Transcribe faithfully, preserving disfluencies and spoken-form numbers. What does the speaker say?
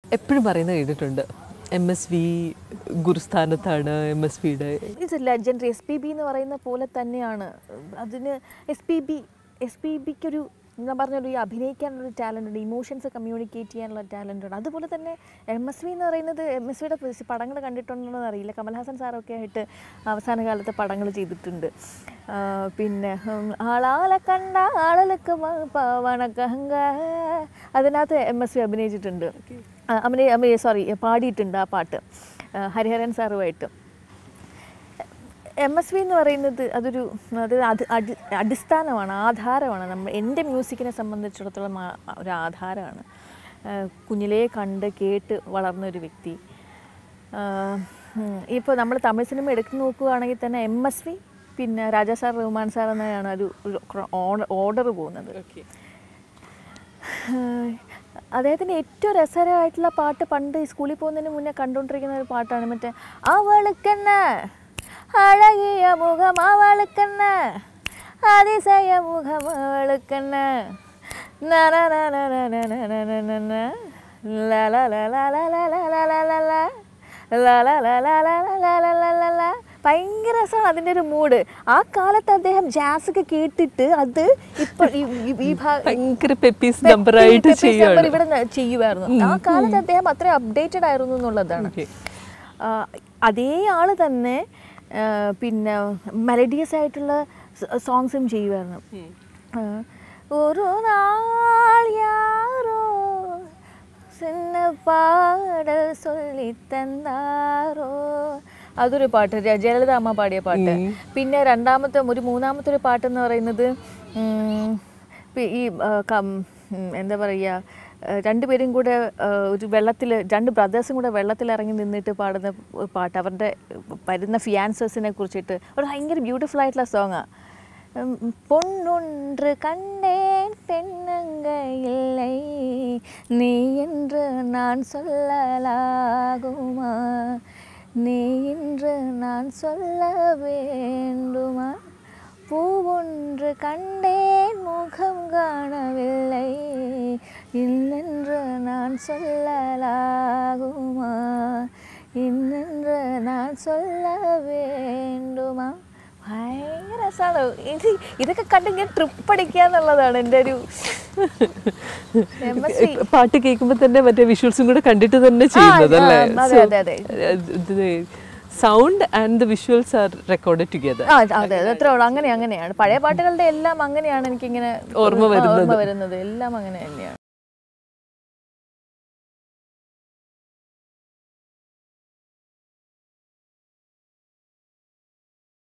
എപ്പോഴും പറയുന്നത് കേട്ടിട്ടുണ്ട് എം എസ് വി ഗുരുസ്ഥാനത്താണ് എം എസ് വിയുടെ. It's legendary. S P B എന്ന് പറയുന്ന പോലെ തന്നെയാണ് അതിന്. S P B S P ബിക്കൊരു ഞാൻ പറഞ്ഞൊരു ഈ അഭിനയിക്കാനുള്ളൊരു ടാലൻ്റ് ഉണ്ട്, ഇമോഷൻസ് കമ്മ്യൂണിക്കേറ്റ് ചെയ്യാനുള്ള ടാലൻ്റ് ഉണ്ട്. അതുപോലെ തന്നെ എം എസ് വി എന്ന് പറയുന്നത് എം എസ് വിയുടെ പടങ്ങൾ കണ്ടിട്ടുണ്ടോ അറിയില്ല, കമൽഹാസൻ സാറൊക്കെ ആയിട്ട് അവസാന കാലത്തെ പടങ്ങൾ ചെയ്തിട്ടുണ്ട്. പിന്നെ ആളാല കണ്ട ആളലക്ക് വണക്കഹങ്ക അതിനകത്ത് എം എസ് വി അഭിനയിച്ചിട്ടുണ്ട്, അഭിനയ സോറി പാടിയിട്ടുണ്ട് ആ പാട്ട് ഹരിഹരൻ സാറുമായിട്ട്. എം എസ് വി എന്ന് പറയുന്നത് അതൊരു അത് അത് അടി അടിസ്ഥാനമാണ്, ആധാരമാണ്. നമ്മൾ എൻ്റെ മ്യൂസിക്കിനെ സംബന്ധിച്ചിടത്തോളം ഒരു ആധാരമാണ്. കുഞ്ഞിലേ കണ്ട് കേട്ട് വളർന്നൊരു വ്യക്തി. ഇപ്പോൾ നമ്മൾ തമിഴ് സിനിമ എടുത്ത് നോക്കുകയാണെങ്കിൽ തന്നെ എം എസ് വി പിന്നെ രാജാ സാർ, റഹ്മാൻ സാർ എന്നാണ് ഒരു ഓർഡർ പോകുന്നത്. അദ്ദേഹത്തിൻ്റെ ഏറ്റവും രസകരമായിട്ടുള്ള പാട്ട് പണ്ട് സ്കൂളിൽ പോകുന്നതിന് മുന്നേ കണ്ടുകൊണ്ടിരിക്കുന്ന ഒരു പാട്ടാണ് മറ്റേ അവൾക്കെന്ന അഴകിയ മുഖം അവൾക്കെന്ന അതിശയ മുഖം അവൾക്കെന്ന ഭയങ്കര രസമാണ് അതിൻ്റെ ഒരു മൂഡ്. ആ കാലത്ത് അദ്ദേഹം ജാസൊക്കെ കേട്ടിട്ട് അത് ഇപ്പൊ ഇവിടെ ചെയ്യുമായിരുന്നു. ആ കാലത്ത് അദ്ദേഹം അത്ര അപ്ഡേറ്റഡ് ആയിരുന്നു എന്നുള്ളതാണ്. അതേ ആള് തന്നെ പിന്നെ മെലഡിയസ് ആയിട്ടുള്ള സോങ്സും ചെയ്യുമായിരുന്നു. ഒരു നാൾ യാരോ സിന്ന പാടൽ ചൊല്ലി തന്നാരോ, അതൊരു പാട്ട് ജയലളിത അമ്മ പാടിയ പാട്ട്. പിന്നെ രണ്ടാമത്തെ ഒരു മൂന്നാമത്തെ ഒരു പാട്ടെന്ന് പറയുന്നത് ഈ എന്താ പറയുക, രണ്ടുപേരും കൂടെ ഒരു വെള്ളത്തിൽ രണ്ട് ബ്രദേഴ്സും കൂടെ വെള്ളത്തിലിറങ്ങി നിന്നിട്ട് പാടുന്ന പാട്ട്, അവരുടെ വരുന്ന ഫിയാൻസേഴ്സിനെ കുറിച്ചിട്ട് ഒരു ഭയങ്കര ബ്യൂട്ടിഫുൾ ആയിട്ടുള്ള സോങ്ങാണ്. പൊണ്ണൊன்று കണ്ടേൻ പെണ്ണങ്കയില്ലേ നീ என்று நான் சொல்லலாகுமா நீ என்று நான் சொல்ல வேண்டுமா பூவொன்று கண்டேன் முகம் காணவில்லை இன்னென்று நான் சொல்லலாகுமா இன்னென்று நான் சொல்ல വേണ്ടുമാ. ഭയങ്കര രസമാണ് ഇത്. ഇതൊക്കെ കണ്ടിങ്ങനെ ട്രിപ്പ് അടിക്കുക എന്നുള്ളതാണ് എൻ്റെ ഒരു പാട്ട് കേൾക്കുമ്പോൾ തന്നെ മറ്റേ വിഷ്വൽസും കൂടെ കണ്ടിട്ട് തന്നെ ചെയ്യുന്നതല്ലേ. Sound and the visuals are recorded together. അതെ അതെ അത്രേ ഉള്ളൂ. അങ്ങനെ അങ്ങനെയാണ് പഴയ പാട്ടുകളുടെ എല്ലാം അങ്ങനെയാണ് എനിക്കിങ്ങനെ ഓർമ്മ വരുന്നത്. എല്ലാം അങ്ങനെ തന്നെയാണ്.